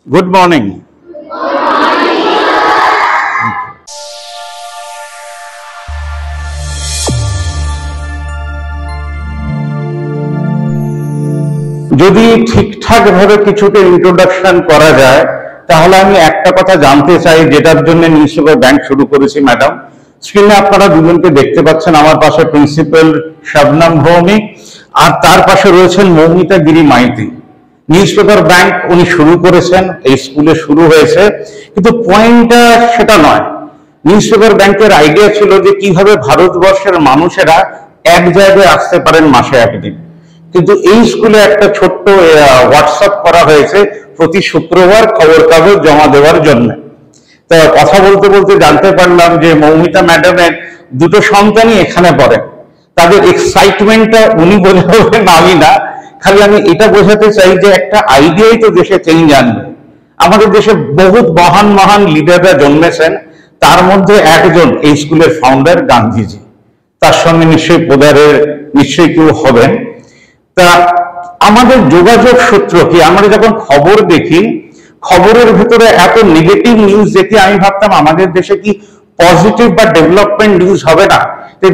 Good morning. যদি ঠিকঠাক ভাবে কিছুটা ইন্ট্রোডাকশন করা যায় তাহলে আমি একটা কথা জানতে চাই, যেটার জন্য নিউজ পেপার ব্যাংক শুরু করেছি। ম্যাডাম, স্ক্রিনে আপনারা দুজনকে দেখতে পাচ্ছেন। আমার পাশে প্রিন্সিপাল শবনম ভৌমিক, আর তার পাশে রয়েছেন Moumita Giri Maiti. Newspaper bank উনি শুরু করেছেন, এই স্কুলে শুরু হয়েছে, কিন্তু পয়েন্টটা সেটা নয়। নিউজ পেপার ব্যাংকের আইডিয়া ছিল যে কিভাবে ভারতবর্ষের মানুষেরা এক জায়গায় আসতে পারেন মাসে একদিন। কিন্তু এই স্কুলে একটা ছোট্ট হোয়াটসঅ্যাপ করা হয়েছে প্রতি শুক্রবার খবর কাগজ জমা দেওয়ার জন্য। তা কথা বলতে বলতে জানতে পারলাম যে মৌমিতা ম্যাডামের দুটো সন্তানই এখানে পড়ে। তাদের এক্সাইটমেন্টটা উনি বোঝাবেন, আমি না। খালি আমি এটা বোঝাতে চাই যে একটা আইডিয়াই তো দেশে চেঞ্জ আনবে। আমাদের দেশে বহুত মহান মহান লিডাররা জন্মেছেন, তার মধ্যে একজন এই স্কুলের ফাউন্ডার গান্ধীজি। তার সঙ্গে নিশ্চয়ই পোদারের নিশ্চয়ই কেউ হবেন। তা আমাদের যোগাযোগ সূত্র কি? আমরা যখন খবর দেখি, খবরের ভিতরে এত নেগেটিভ নিউজ দেখি, আমি ভাবতাম আমাদের দেশে কি পজিটিভ বা ডেভেলপমেন্ট নিউজ হবে না।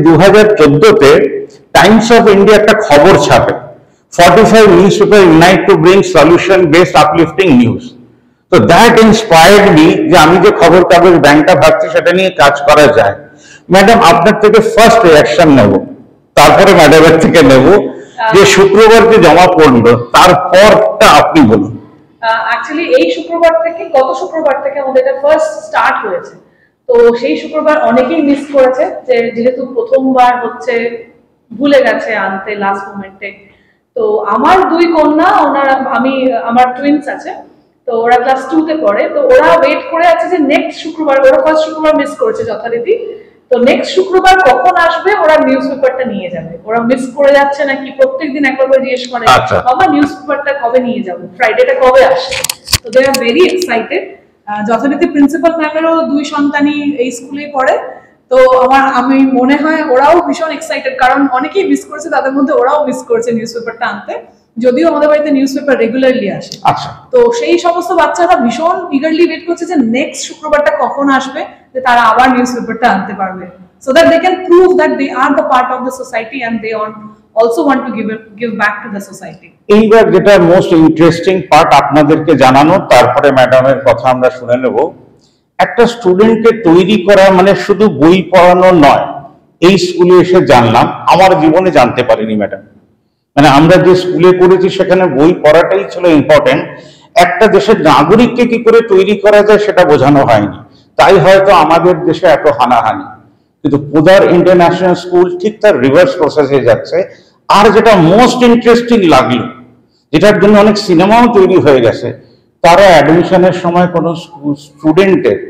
2014-তে টাইমস অফ ইন্ডিয়া একটা খবর ছাপে, 45 newspaper unite to bring solution based uplifting news. তো দ্যাট ইন্সপায়ার্ড মি যে আমি যে খবর কাগজ ব্যাংকটা ভাবছি সেটা নিয়ে কাজ করা যায়। ম্যাডাম, আপনার থেকে ফার্স্ট রিঅ্যাকশন নেব, তারপরে ম্যাডামের থেকে নেব যে শুক্রবার যে জমা পড়লো তারপরটা আপনি বলুন। অ্যাকচুয়ালি এই শুক্রবার থেকে, গত শুক্রবার থেকে আমাদের এটা ফার্স্ট স্টার্ট হয়েছে। তো সেই শুক্রবার অনেকেই মিস করেছে, যে যেহেতু প্রথমবার হচ্ছে ভুলে গেছে আনতে লাস্ট মোমেন্টে। তো আমার দুই কন্যা, আমার টুইন্স আছে, তো ওরা ক্লাস 2-তে পড়ে। তো ওরা ওয়েট করে আছে যে নেক্সট শুক্রবার, ওরা ফার্স্ট শুক্রবার মিস করেছে যথারীতি, তো নেক্সট শুক্রবার কখন আসবে ওরা নিউজ পেপারটা নিয়ে যাবে। ওরা মিস করে যাচ্ছে নাকি প্রত্যেকদিন একবার করে জিজ্ঞেস করে, বাবা নিউজ পেপারটা কবে নিয়ে যাবো, ফ্রাইডেটা কবে আসছে। তো দে আর ভেরি এক্সাইটেড। যথারীতি প্রিন্সিপাল ম্যামেরও দুই সন্তানই এই স্কুলে পড়ে। তো আমি মনে হয় ওরাও ভীষণ এক্সাইটেড, কারণ অনেকেই মিস করেছে, তাদের মধ্যে ওরাও মিস করেছে নিউজ পেপারটা আনতে, যদিও আমাদের বাড়িতে নিউজ পেপার রেগুলারলি আসে। তো সেই সমস্ত বাচ্চারা ভীষণ ইগারলি ওয়েট করছে যে নেক্সট শুক্রবারটা কখন আসবে, যে তারা আবার নিউজ পেপারটা আনতে পারবে, so that they can prove that they are the part of the society and they also want to give back to the society. এইবার যেটা মোস্ট ইন্টারেস্টিং পার্ট আপনাদেরকে জানানো, তারপরে ম্যাডামের কথা আমরা শুনে নেব। একটা স্টুডেন্টকে তৈরি করা মানে শুধু বই পড়ানো নয়। এই স্কুলে এসে জানলাম, আমার জীবনে জানতে পারিনি ম্যাডাম। মানে আমরা যে স্কুলে পড়েছি সেখানে বই পড়াটাই ছিল ইম্পর্টেন্ট। একটা দেশের নাগরিককে কি করে তৈরি করা যায় সেটা বোঝানো হয়নি, তাই হয়তো আমাদের দেশে এত হানাহানি। কিন্তু পোদার ইন্টারন্যাশনাল স্কুল ঠিক তার রিভার্স প্রসেসে যাচ্ছে। আর যেটা মোস্ট ইন্টারেস্টিং লাগলো, যেটার জন্য অনেক সিনেমাও তৈরি হয়ে গেছে, তারা অ্যাডমিশনের সময় কোনো স্টুডেন্টের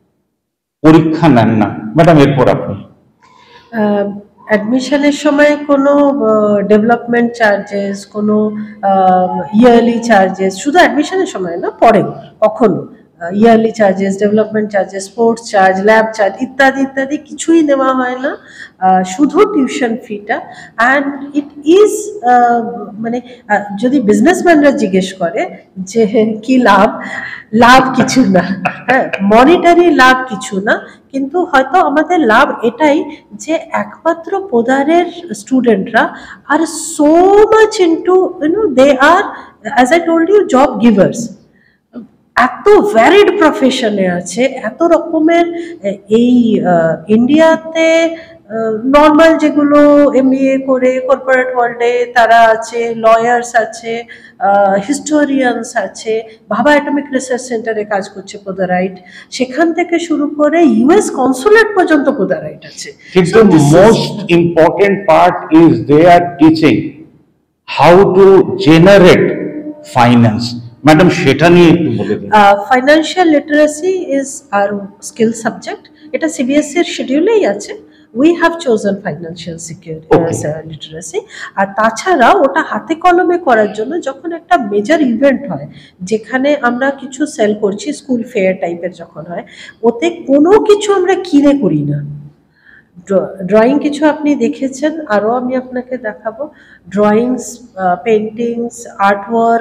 পরীক্ষা নেন না। ম্যাডাম, এরপর আপনি। অ্যাডমিশনের সময় কোনো ডেভেলপমেন্ট চার্জেস, কোনো ইয়ারলি চার্জেস, শুধু অ্যাডমিশনের সময় না, পরে কখনো yearly charges, development charges, sports charge, lab charge ইত্যাদি ইত্যাদি কিছুই নেওয়া হয় না, শুধু টিউশন ফিটা। অ্যান্ড ইট ইজ মানে যদি বিজনেসম্যানরা জিজ্ঞেস করে যে কি লাভ, লাভ কিছু না, হ্যাঁ, মনিটারি লাভ কিছু না, কিন্তু হয়তো আমাদের লাভ এটাই যে একমাত্র পোদারের স্টুডেন্টরা আর so much into they are, as I told you, job givers. এত ভ্যারিড প্রফেশনে আছে, এত রকমের। এই ইন্ডিয়াতে নর্মাল যেগুলো এমবিএ করে কর্পোরেট ওয়ার্ল্ডে তারা আছে, লয়ার্স আছে, হিস্টোরিয়ানস আছে, ভাবা অ্যাটমিক রিসার্চ সেন্টারে কাজ করছে পোদারাইট, সেখান থেকে শুরু করে ইউএস কনসুলেট পর্যন্ত পোদারাইট আছে। কিন্তু most important part is they are teaching how to generate finance. Madam, সেটা নিয়ে একটু বলে দিন। Financial literacy is our skill subject, এটা সিবিএসসি এর শিডিউলেই আছে। We have chosen financial literacy. আর তাছাড়া ওটা হাতে কলমে করার জন্য যখন একটা মেজর ইভেন্ট হয়, যেখানে আমরা কিছু সেল করছি, স্কুল ফেয়ার টাইপের যখন হয়, ওতে কোনো কিছু আমরা কিনে করি না। ড্রয়িং কিছু আপনি দেখেছেন, আরও আমি আপনাকে দেখাবো। Drawings, paintings, artwork,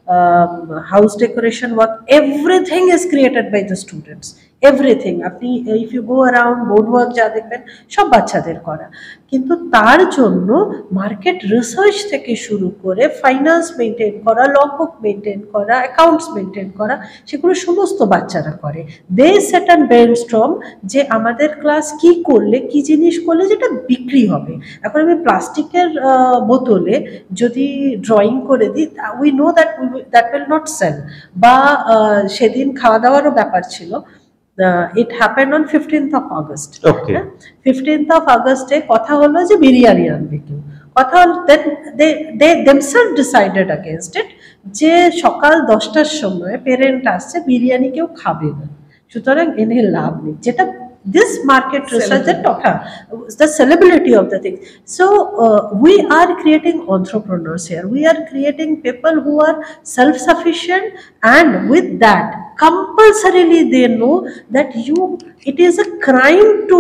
house decoration work, everything is created by the students. Everything আপনি if you go around board work যা দেখবেন সব বাচ্চাদের করা, কিন্তু তার জন্য মার্কেট রিসার্চ থেকে শুরু করে ফাইন্যান্স মেনটেন করা, ল বুক মেনটেন করা, অ্যাকাউন্টস মেনটেন করা, সেগুলো সমস্ত বাচ্চারা করে। দে সেট অ্যান্ড ব্রেইনস্টর্ম যে আমাদের ক্লাস কি করলে, কি জিনিস করলে যেটা বিক্রি হবে। এখন আমি প্লাস্টিকের বোতলে যদি ড্রয়িং করে দিই, we know that will not sell. বা সেদিন খাওয়া দাওয়ারও ব্যাপার ছিল। It happened on 15th of August. Okay. 15th of August কথা হলো যে বিরিয়ানি আনবে কেউ, কথা হলো they themselves decided against it যে সকাল 10টার সময় পেরেন্ট আসছে, বিরিয়ানি কেউ খাবে না, সুতরাং এনে লাভ নেই। যেটা this market research that the sellability of the thing. So we are creating entrepreneurs here, we are creating people who are self-sufficient, and with that compulsorily they know that it is a crime to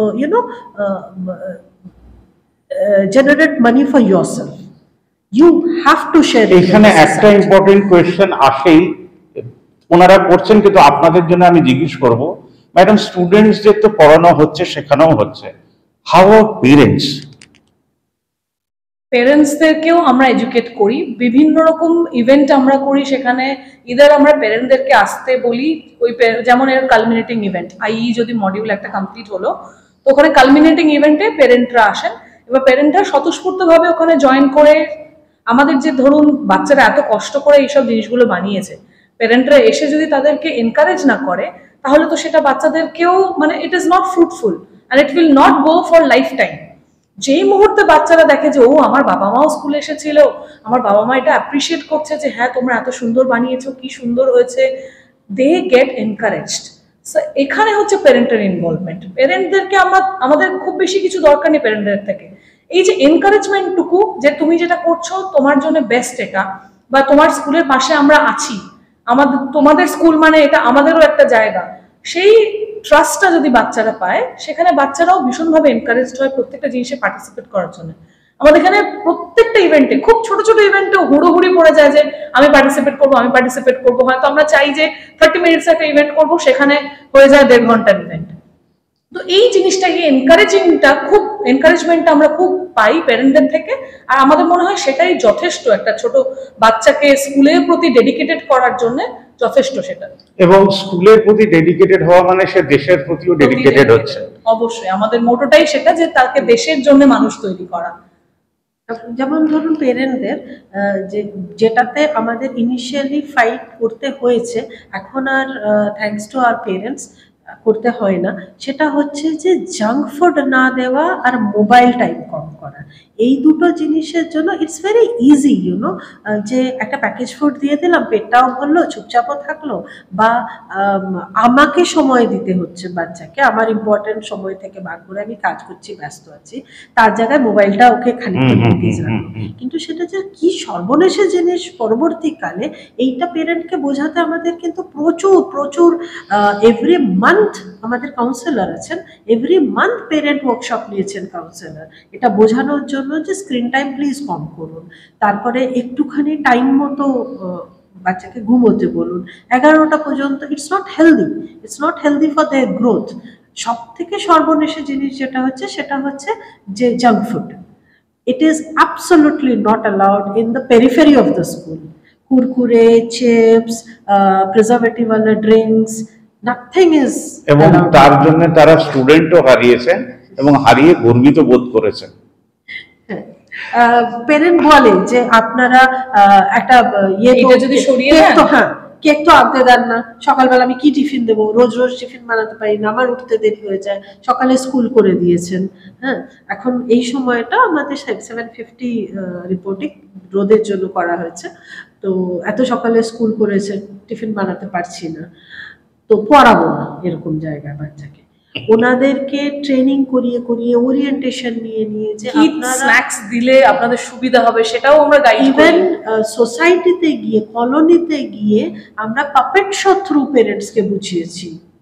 generate money for yourself. You have to share it. এখানে একটা important question আসেই, ওনারা করছেন কিন্তু আপনাদের জন্য আমি জিজ্ঞেস করব, ম্যাডাম স্টুডেন্টসদের তো পড়ানো হচ্ছে, শেখানো হচ্ছে, হাউ আর পেরেন্টস? পেরেন্টসদেরকেও আমরা এডুকেট করি, বিভিন্ন রকম ইভেন্ট আমরা করি, সেখানে ইদার আমরা পেরেন্টদেরকে আসতে বলি, ওই যেমন এর কালমিনেটিং ইভেন্ট আইই যদি মডিউল একটা কমপ্লিট হলো, তো ওখানে কালমিনেটিং ইভেন্টে পেরেন্টরা আসেন, এবার পেরেন্টরা স্বতঃস্ফূর্তভাবে ওখানে জয়েন করে, আমাদের যে ধরুন বাচ্চারা এত কষ্ট করে এইসব জিনিসগুলো বানিয়েছে, পেরেন্টরা এসে যদি তাদেরকে এনকারেজ না করে, তাহলে তো সেটা বাচ্চাদেরকেও মানে it is not fruitful and it will not go for lifetime. যেই মুহূর্তে বাচ্চারা দেখে যে ও আমার বাবা মাও স্কুলে এসেছিল, আমার বাবা মা এটা অ্যাপ্রিসিয়েট করছে যে হ্যাঁ তোমরা এত সুন্দর বানিয়েছো, কি সুন্দর হয়েছে, দে গেট এনকারেজড। সো এখানে হচ্ছে প্যারেন্টের ইনভলভমেন্ট। প্যারেন্টদেরকে আমাদের খুব বেশি কিছু দরকার নেই প্যারেন্টদের থেকে, এই যে এনকারেজমেন্টটুকু যে তুমি যেটা করছো তোমার জন্য বেস্ট এটা, বা তোমার স্কুলের পাশে আমরা আছি, তোমাদের স্কুল মানে এটা আমাদেরও একটা জায়গা, সেই ট্রাস্টটা যদি বাচ্চারা পায়, সেখানে বাচ্চারাও ভীষণভাবে এনকারেজড হয় প্রত্যেকটা জিনিসে পার্টিসিপেট করার জন্য। আমাদের এখানে প্রত্যেকটা ইভেন্টে, খুব ছোট ছোট ইভেন্টেও হুড়োহুড়ি পড়ে যায় যে আমি পার্টিসিপেট করবো। হয়তো আমরা চাই যে 30 মিনিটস একটা ইভেন্ট করবো, সেখানে হয়ে যায় 1.5 ঘন্টার ইভেন্ট। তো এই জিনিসটা, এই এনকারেজমেন্টটা আমরা খুব পাই প্যারেন্টদের থেকে, আর আমাদের মনে হয় সেটাই যথেষ্ট একটা ছোট বাচ্চাকে স্কুলের প্রতি ডেডিকেটেড করার জন্য, যথেষ্ট সেটা। এবং স্কুলের প্রতি ডেডিকেটেড হওয়া মানে সে দেশের প্রতিও ডেডিকেটেড হচ্ছে। অবশ্যই আমাদের মোটোটাই সেটা, যে তাকে দেশের জন্য মানুষ তৈরি করা। যেমন ধরুন পেরেন্টদের যেটাতে আমাদের ইনিশিয়ালি ফাইট করতে হয়েছে, এখন আর থ্যাঙ্কস টু আওয়ার পেরেন্টস করতে হয় না, সেটা হচ্ছে যে জাঙ্ক ফুড না দেওয়া আর মোবাইল টাইম কম করা। এই দুটো জিনিসের জন্য ইটস ভেরি ইজি যে একটা প্যাকেজ ফুড দিয়ে দিলাম, পেটটাও ভরলো, চুপচাপও থাকলো, বা আমাকে সময় দিতে হচ্ছে বাচ্চাকে, আমার ইম্পর্টেন্ট সময় থেকে ভাগ করে আমি কাজ করছি, ব্যস্ত আছি, তার জায়গায় মোবাইলটা ওকে খানিকটা দিয়ে রাখলো। কিন্তু সেটা যে কি সর্বনেশের জিনিস পরবর্তীকালে, এইটা পেরেন্টকে বোঝাতে আমাদের কিন্তু প্রচুর এভরি মান্থ আমাদের কাউন্সিলর আছেন, এভরি মান্থ পেরেন্ট ওয়ার্কশপ নিয়েছেন কাউন্সিলর, এটা বোঝানোর জন্য যে স্ক্রিন টাইম প্লিজ কম করুন, তারপরে একটুখানি টাইম মতো বাচ্চাকে ঘুমোতে বলুন, 11টা পর্যন্ত। It's not healthy for their growth. সব থেকে সর্বনেশে জিনিস যেটা হচ্ছে, সেটা হচ্ছে যে junk food. It is absolutely not allowed in the periphery of the school. Kurkure, chips, preservative ওয়ালা ড্রিঙ্কস, নাথিং ইজ। এবং তার জন্য তারা স্টুডেন্টও হারিয়েছেন এবং হারিয়ে গর্বিত বোধ করেছেন। পেরেন্ট বলে যে আপনারা একটা যদি সরিয়ে দেন, হ্যাঁ কেক তো আনতে দেন না, সকালবেলা আমি কি টিফিন দেবো, রোজ টিফিন বানাতে পারি না, আমার উঠতে দেরি হয়ে যায়, সকালে স্কুল করে দিয়েছেন। হ্যাঁ, এখন এই সময়টা আমাদের 750 রিপোর্টিং রোদের জন্য করা হয়েছে, তো এত সকালে স্কুল করেছে, টিফিন বানাতে পারছি না, তো পড়াবো না এরকম জায়গায় বাচ্চাকে। ওনাদেরকে ট্রেনিং করিয়ে ওরিয়েন্টেশন নিয়ে যে আপনারা স্ন্যাক্স দিলে আপনাদের সুবিধা হবে, সেটাও আমরা গাইড করি। ইভেন সোসাইটিতে গিয়ে, কলোনিতে গিয়ে আমরা পাপেট শো থ্রু পেরেন্টসকে বুঝিয়েছি,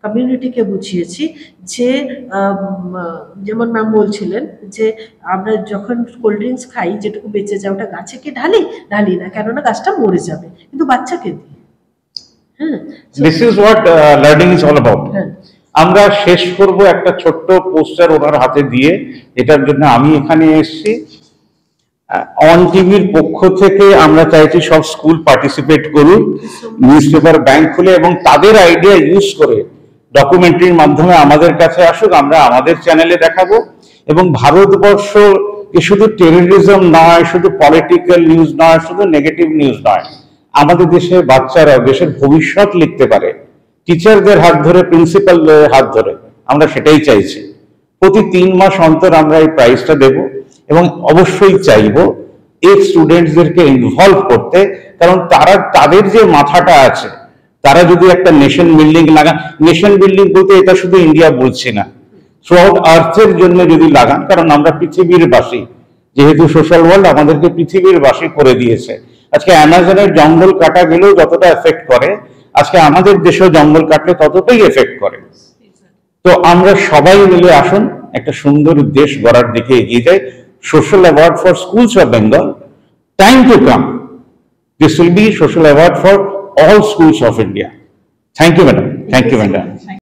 কমিউনিটিকে বুঝিয়েছি যে যেমন ম্যাম বলছিলেন যে আমরা যখন কোল্ড ড্রিঙ্কস খাই যেটুকু বেঁচে যায় ওটা গাছে কি ঢালি না, কেননা গাছটা মরে যাবে, কিন্তু বাচ্চাকে দিই। হ্যাঁ, this is what learning is all about. হ্যাঁ, আমরা শেষ করব একটা ছোট্ট পোস্টার ওনার হাতে দিয়ে, এটার জন্য আমি এখানে এসেছি। অন টিভির পক্ষ থেকে আমরা চাইছি সব স্কুল পার্টিসিপেট করুন, নিউজ পেপার ব্যাংক খুলে এবং তাদের আইডিয়া ইউজ করে ডকুমেন্টারির মাধ্যমে আমাদের কাছে আসুক, আমরা আমাদের চ্যানেলে দেখাবো। এবং ভারতবর্ষ শুধু টেররিজম নয়, শুধু পলিটিক্যাল নিউজ নয়, শুধু নেগেটিভ নিউজ নয়, আমাদের দেশের বাচ্চারা দেশের ভবিষ্যৎ লিখতে পারে টিচারদের হাত ধরে, প্রিন্সিপালদের হাত ধরে। আমরা সেটাই চাইছি। প্রতি 3 মাস অন্তর আমরা এই প্রাইজটা দেব এবং অবশ্যই চাইবো এই স্টুডেন্টসদেরকে ইনভলভ করতে, কারণ তাদের যে মাথাটা আছে, তারা যদি একটা নেশন বিল্ডিং লাগান, নেশন বিল্ডিং বলতে এটা শুধু ইন্ডিয়া বলছি না, থ্রু আউট আর্থের জন্য যদি লাগান, কারণ আমরা পৃথিবীর বাসী, যেহেতু সোশ্যাল ওয়ার্ল্ড আমাদেরকে পৃথিবীর বাসী করে দিয়েছে। আজকে অ্যামাজনের জঙ্গল কাটা গেলেও যতটা এফেক্ট করে, আজকে আমাদের দেশেও জঙ্গল কাটলে ততটাই এফেক্ট করে। তো আমরা সবাই মিলে আসুন একটা সুন্দর দেশ গড়ার দিকে এগিয়ে যাই। Social award for schools of Bengal, time to come, this will be social award for all schools of India. Thank you, madam. Thank you, madam.